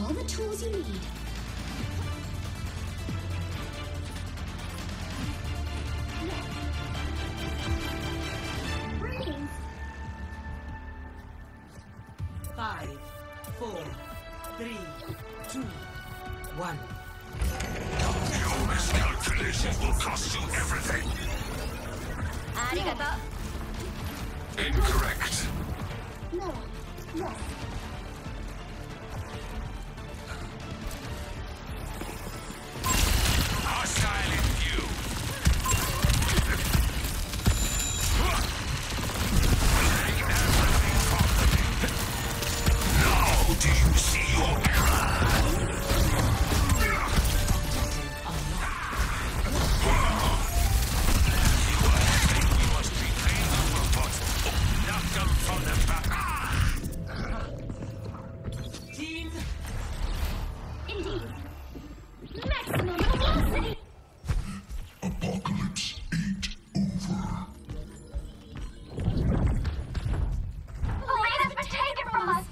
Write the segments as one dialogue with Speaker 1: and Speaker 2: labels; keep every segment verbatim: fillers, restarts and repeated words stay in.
Speaker 1: all the tools you need. Greetings.
Speaker 2: Five, four, three, two, one.
Speaker 3: Your miscalculations will cost you everything.
Speaker 1: Arigato.
Speaker 3: Incorrect.
Speaker 1: No. Yes.
Speaker 3: Hostile in view. Take everything from me. Now do you see your error? We must retain our robots. Knock them from the back.
Speaker 2: Team,
Speaker 1: Indeed. Maximum velocity.
Speaker 3: Apocalypse ain't over.
Speaker 1: The lead has been taken from us.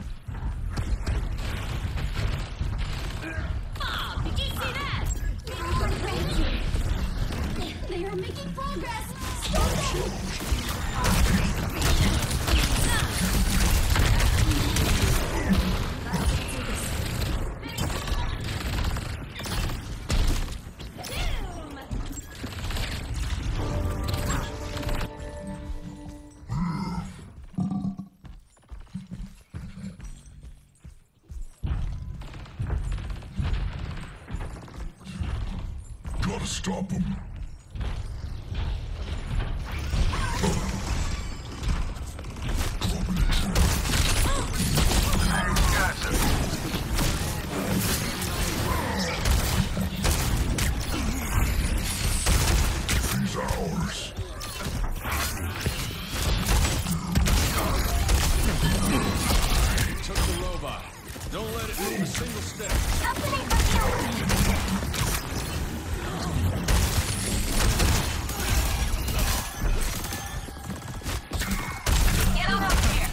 Speaker 4: Oh, did you see that?
Speaker 1: They are making progress. Slow down.
Speaker 3: Gotta stop him. He's ours.
Speaker 5: Took the robot. Don't let it move a single step.
Speaker 1: Company for
Speaker 4: Get on over here.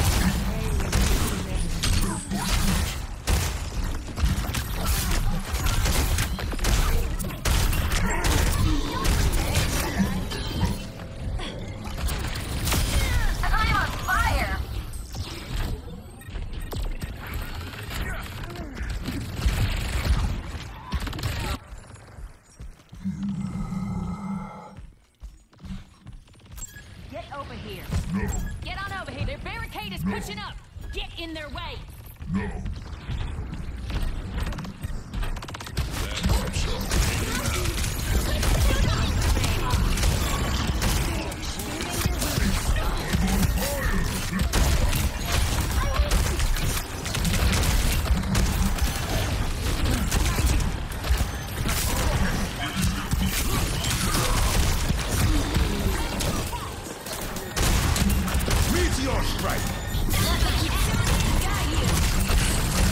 Speaker 4: I'm on fire. Get over here.
Speaker 3: No,
Speaker 4: Get on over here. Their barricade is pushing up. Get in their way.
Speaker 3: no. That's up.
Speaker 5: Meteor strike!
Speaker 4: Got you.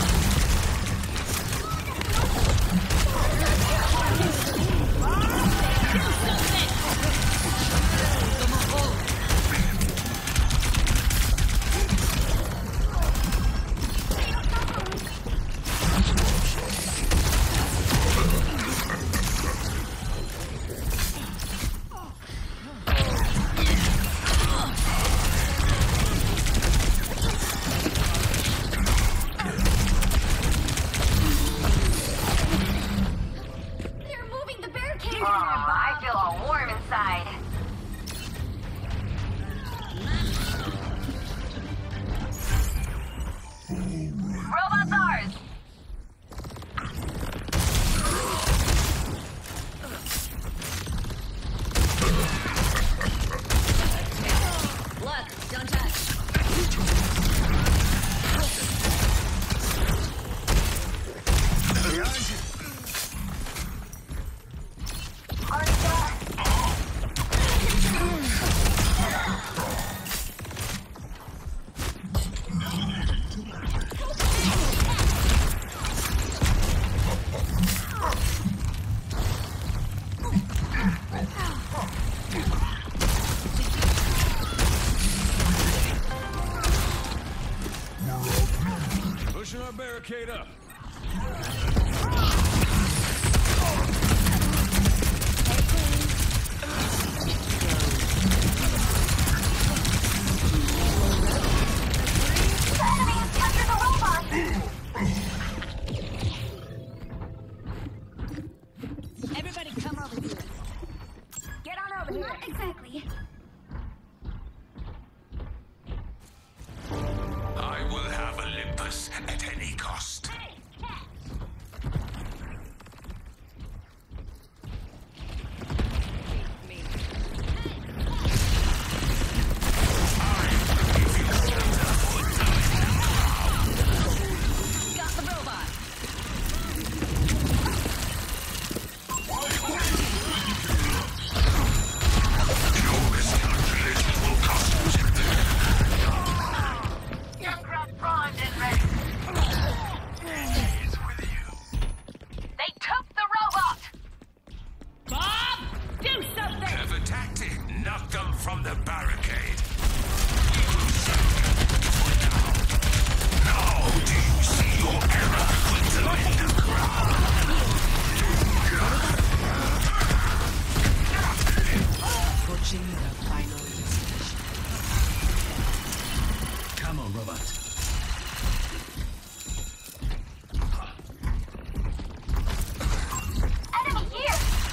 Speaker 1: They're moving the barricade.
Speaker 4: Oh, I feel all warm inside. Robot's ours. Look, don't touch.
Speaker 5: Pushing our barricade up.
Speaker 1: exactly.
Speaker 3: I will have Olympus at any cost.
Speaker 4: Got the robot.
Speaker 3: Your miscalculation will cost you.
Speaker 1: Junkrat primed and ready.
Speaker 3: He's with you.
Speaker 1: They took the robot!
Speaker 4: Bob, do something.
Speaker 3: Clever tactic. Knock them from the barricade. We will send them for now. Now do you see your error? Put them in the ground.
Speaker 2: Approaching the final destination.
Speaker 5: Come on, robot.
Speaker 1: Enemy here!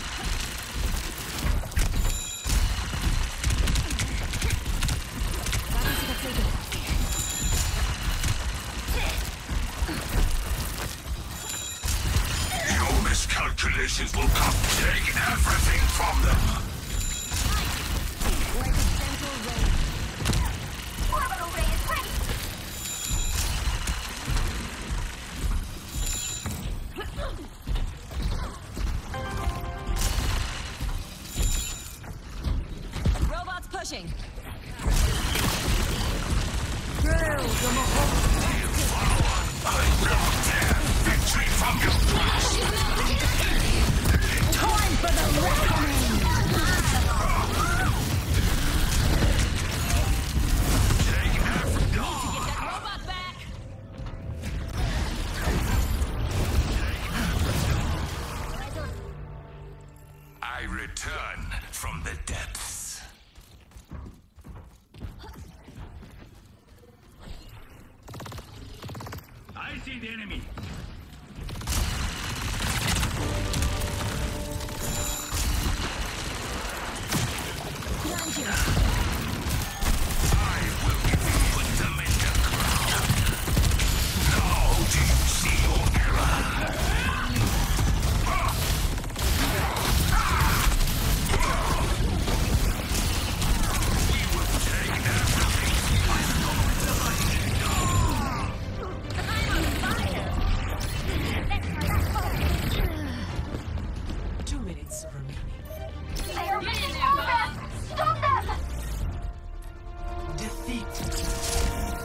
Speaker 3: Your miscalculations will come. Take everything from them.
Speaker 1: Orbital ray is ready!
Speaker 4: Robot's pushing.
Speaker 3: I will tear victory from your grasp.
Speaker 4: Time for the reckoning.
Speaker 3: Take every
Speaker 4: Get that robot back.
Speaker 3: I return from the depths.
Speaker 5: I see the enemy.
Speaker 3: I will put them in the ground. Now do you see your error? We will take everything.
Speaker 2: Two minutes remaining.
Speaker 1: They are making progress! Stop them!
Speaker 2: Defeat.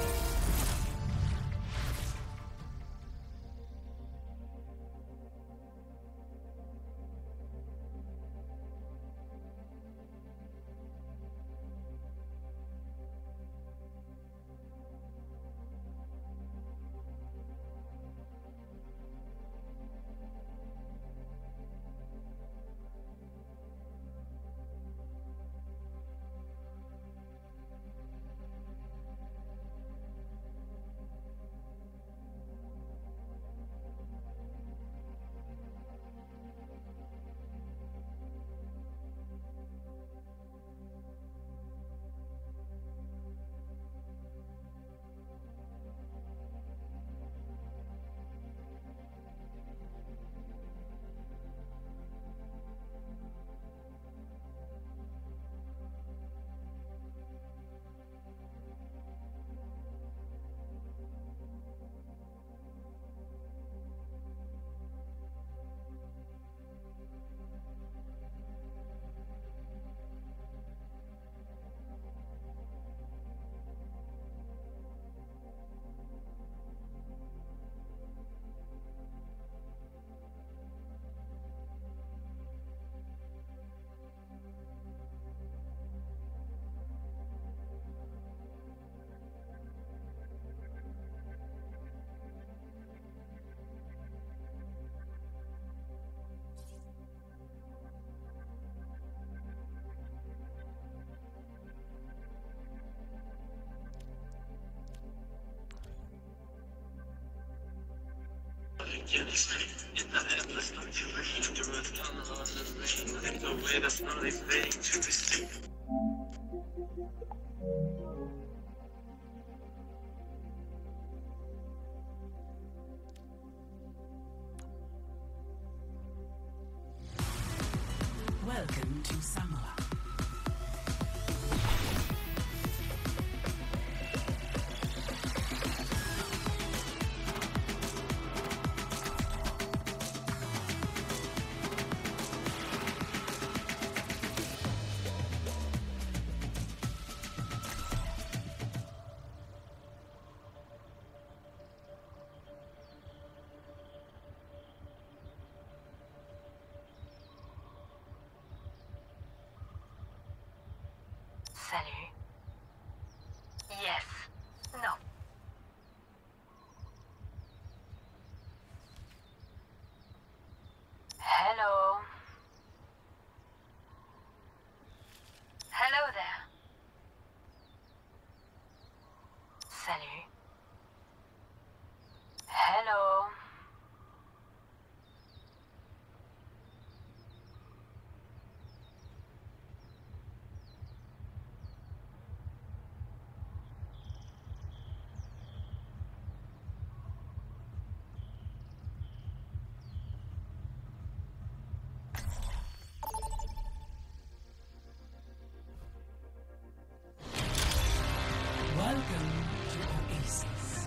Speaker 6: In the endless continuation of the made us know they're playing to this.
Speaker 2: Welcome to Samoa.
Speaker 1: Salut. Yes. No. Hello. Hello there. Salut. Hello.
Speaker 2: Welcome to Oasis.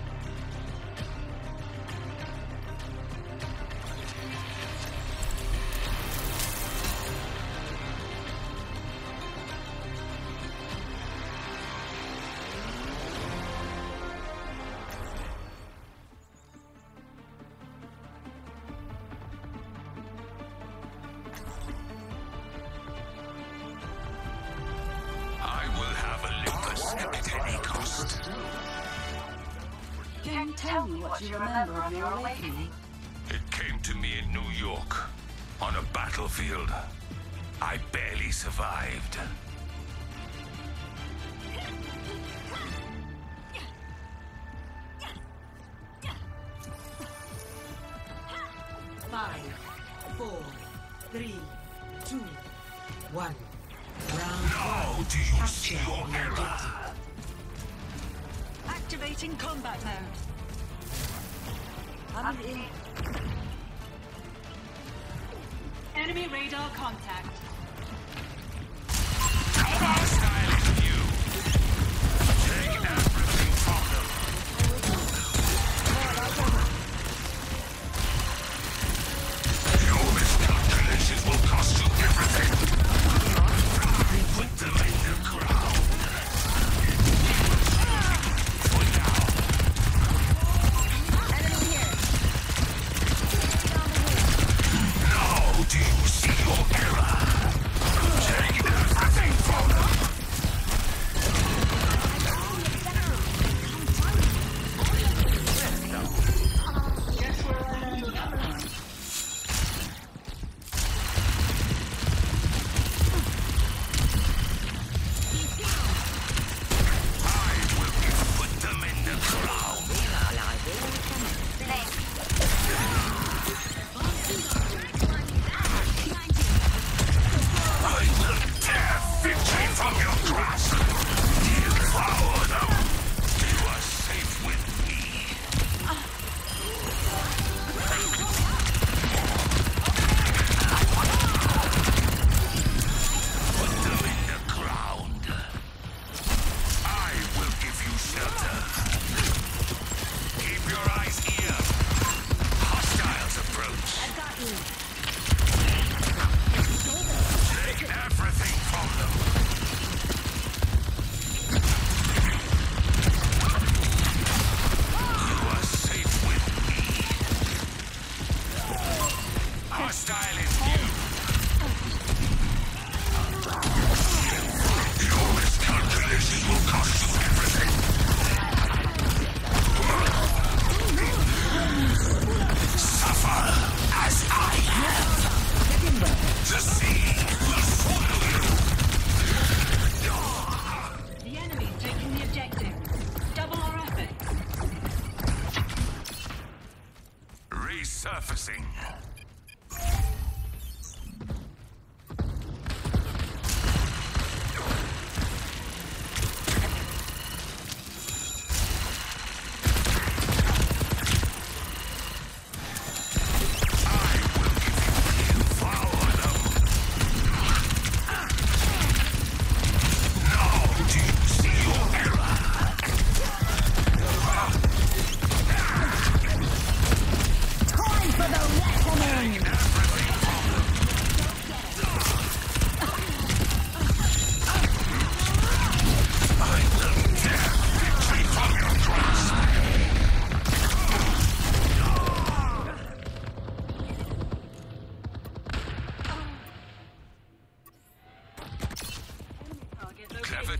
Speaker 3: I will have Olympus at any cost.
Speaker 7: Can you tell me what you remember of your awakening?
Speaker 3: It came to me in New York, on a battlefield. I barely survived.
Speaker 2: Five, four, three, two, one. Round
Speaker 3: Now
Speaker 2: one.
Speaker 3: do you
Speaker 2: Capture
Speaker 3: see your
Speaker 2: the
Speaker 3: error?
Speaker 2: objective.
Speaker 7: Activating combat mode. I'm in. Enemy radar contact.
Speaker 3: Hostile in view. Take everything from them. Your miscalculations will cost you everything. Put them in the ground. For now.
Speaker 7: Enemy here.
Speaker 3: Now do you see your error?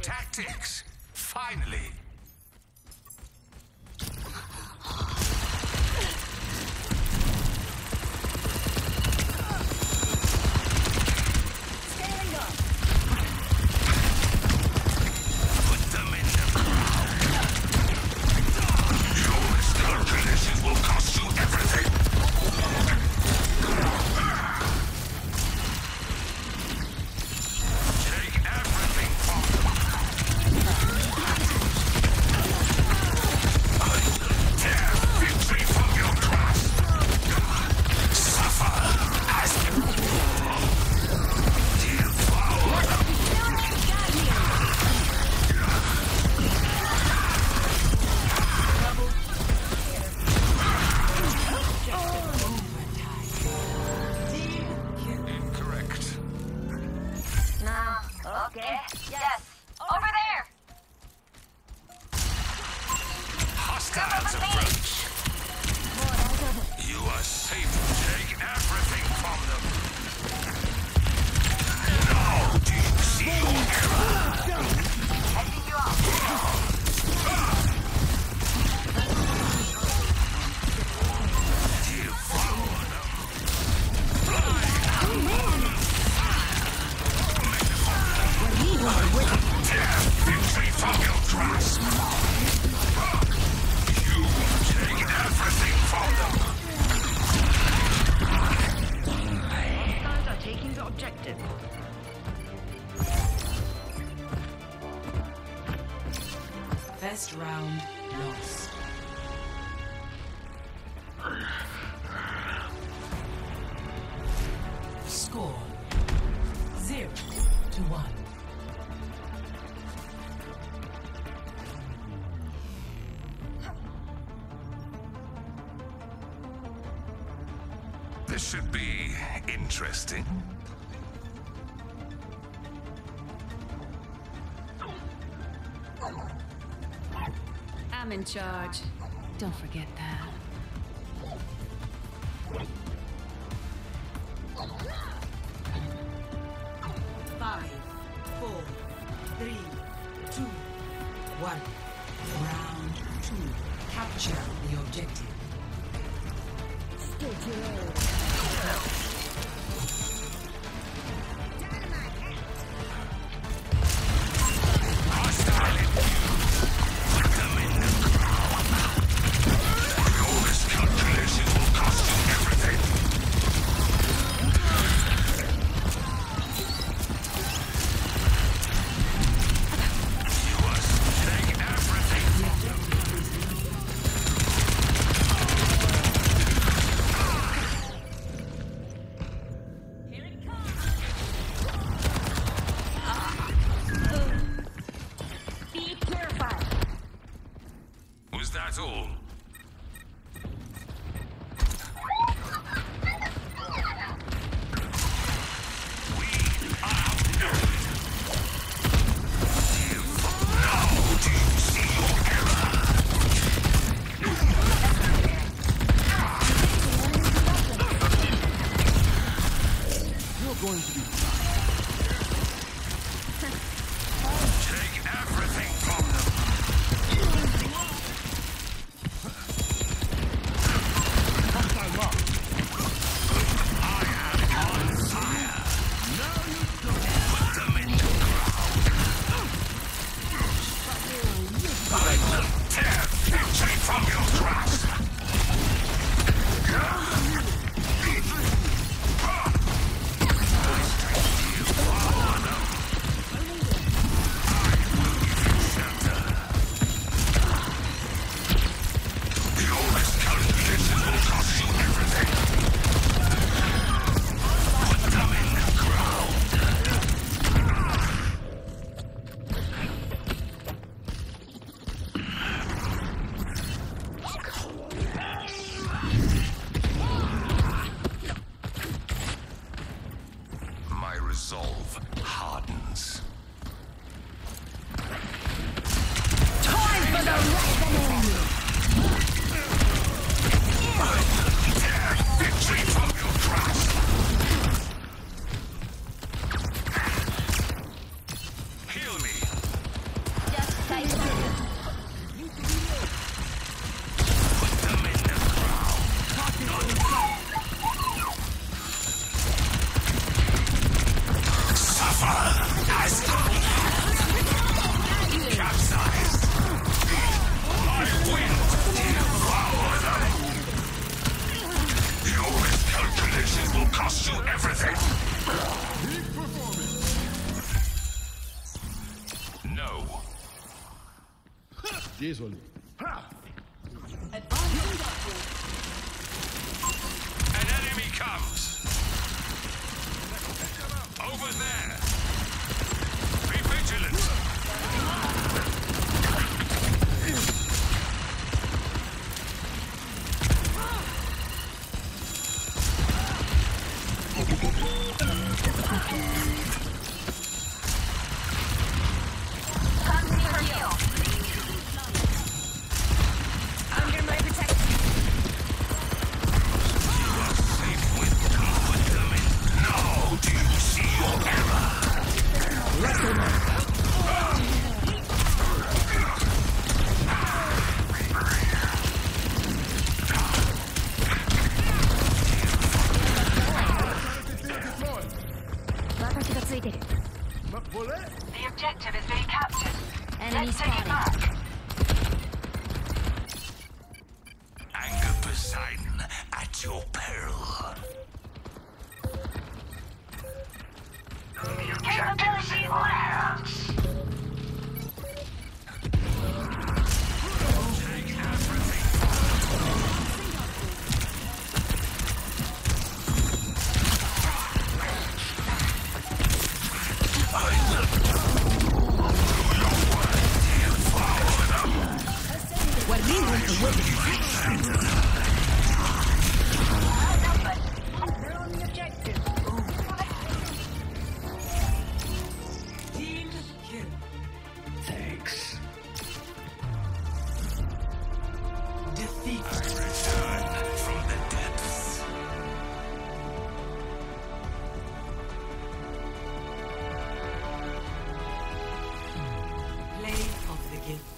Speaker 3: tactics. Finally.
Speaker 4: Scaling up.
Speaker 3: Put them in the ground. Your miscalculations will cost you everything. Take everything from them. Tear victory from your grasp. Suffer as you devour them. Incorrect.
Speaker 1: No. Okay. Yes. Over there.
Speaker 3: Hostiles approach. You are safe. Take everything from them. Now do you see your error?
Speaker 1: Taking you off.
Speaker 3: Devour them. Tear victory from your grasp. You take everything from them.
Speaker 8: Hostiles are taking the objective.
Speaker 2: First round lost. Score zero to one.
Speaker 3: This should be interesting.
Speaker 4: I'm in charge. Don't forget that.
Speaker 2: Five, four, three, two, one. Round two. Capture the objective.
Speaker 3: Hostile in view. Put them in the ground. Your miscalculations will cost you everything. You must take everything from them.
Speaker 4: Here it comes. Be purified.
Speaker 3: Was that all? We are outnumbered. Now do you see your error?
Speaker 5: You're going to be
Speaker 3: Take everything from them.
Speaker 5: hostile locked.
Speaker 3: I am on fire. Put them in the ground. I will tear victory from your grasp. Devour them. Shelter. Your miscalculations will cost you everything. Put them in the ground. My resolve hardens. Tear victory from your grasp. Heal me.
Speaker 5: Désolé. Ha!
Speaker 7: Advancing upward.
Speaker 3: An enemy comes! Over there! Be vigilant!
Speaker 1: Come for you. Under my protection.
Speaker 3: You are safe with me. Put them in. Now do you see your error?
Speaker 5: But bullet?
Speaker 1: The objective is being captured.
Speaker 4: Enemy
Speaker 1: Let's take it
Speaker 4: spotted.
Speaker 1: back.
Speaker 3: Anger Poseidon at your peril.
Speaker 1: Capability labs.
Speaker 3: Take everything.
Speaker 1: They're on the objective.
Speaker 2: Team kill.
Speaker 3: Thanks.
Speaker 2: Defeat.
Speaker 3: I return from the depths.
Speaker 2: Play of the game.